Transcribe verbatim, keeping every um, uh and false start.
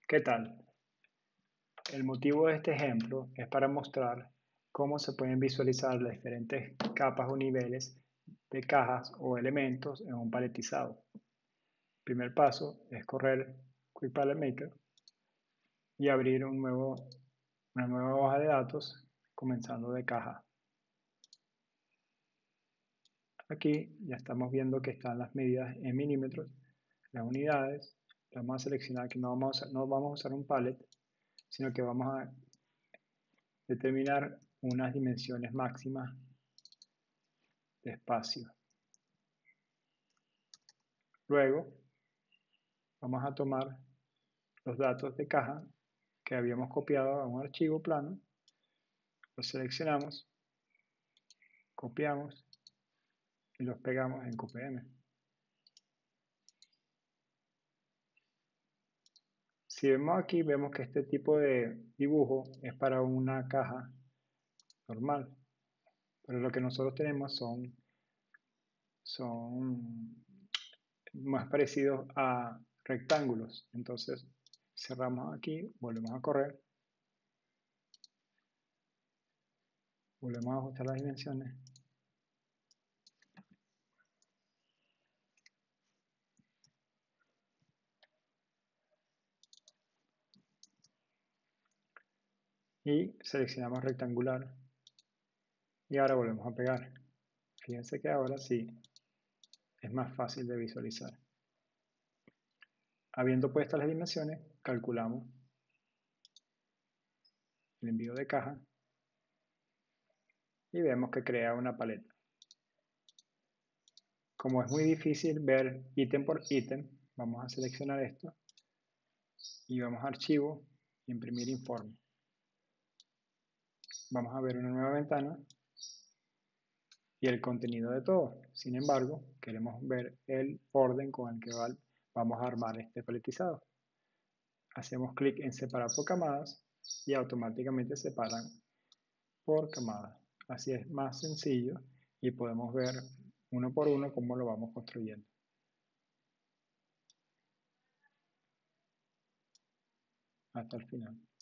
¿Qué tal? El motivo de este ejemplo es para mostrar cómo se pueden visualizar las diferentes capas o niveles de cajas o elementos en un paletizado. El primer paso es correr Quick Palette Maker y abrir un nuevo, una nueva hoja de datos comenzando de caja. Aquí ya estamos viendo que están las medidas en milímetros, las unidades. Vamos a seleccionar que no vamos a, no vamos a usar un pallet, sino que vamos a determinar unas dimensiones máximas de espacio. Luego vamos a tomar los datos de caja que habíamos copiado a un archivo plano, los seleccionamos, copiamos y los pegamos en Q P M. Si vemos aquí, vemos que este tipo de dibujo es para una caja normal, pero lo que nosotros tenemos son, son más parecidos a rectángulos. Entonces cerramos aquí, volvemos a correr, volvemos a ajustar las dimensiones y seleccionamos rectangular y ahora volvemos a pegar. Fíjense que ahora sí es más fácil de visualizar. Habiendo puestas las dimensiones, calculamos el envío de caja y vemos que crea una paleta. Como es muy difícil ver ítem por ítem, vamos a seleccionar esto y vamos a Archivo, Imprimir informe. Vamos a ver una nueva ventana y el contenido de todo. Sin embargo, queremos ver el orden con el que vamos a armar este paletizado. Hacemos clic en Separar por camadas y automáticamente separan por camadas. Así es más sencillo y podemos ver uno por uno cómo lo vamos construyendo. Hasta el final.